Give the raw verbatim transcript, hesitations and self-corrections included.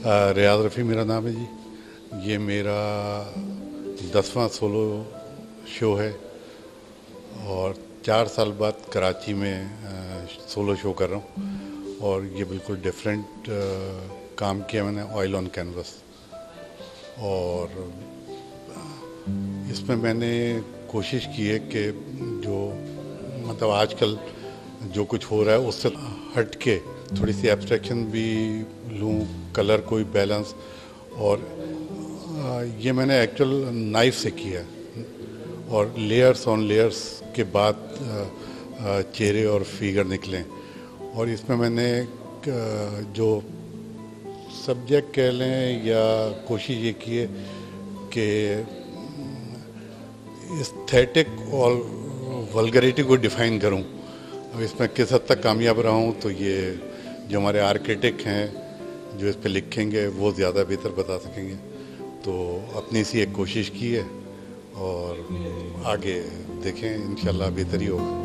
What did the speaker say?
रियाज रफ़ी मेरा नाम है जी। ये मेरा दसवां सोलो शो है और चार साल बाद कराची में सोलो शो कर रहा हूँ। और ये बिल्कुल डिफरेंट काम किया मैंने, ऑयल ऑन कैनवस। और इसमें मैंने कोशिश की है कि जो मतलब आजकल जो कुछ हो रहा है उससे हट के थोड़ी सी एब्स्ट्रैक्शन भी लूँ, कलर कोई बैलेंस। और ये मैंने एक्चुअल नाइफ से किया और लेयर्स ऑन लेयर्स के बाद चेहरे और फिगर निकले। और इसमें मैंने जो सब्जेक्ट कह लें या कोशिश ये की है कि एस्थेटिक और वल्गरिटी को डिफ़ाइन करूं। अब इसमें किस हद तक कामयाब रहा हूं तो ये जो हमारे आर्किटेक्ट हैं जो इस पे लिखेंगे वो ज़्यादा बेहतर बता सकेंगे। तो अपनी सी एक कोशिश की है और आगे देखें, इंशाल्लाह बेहतर ही होगा।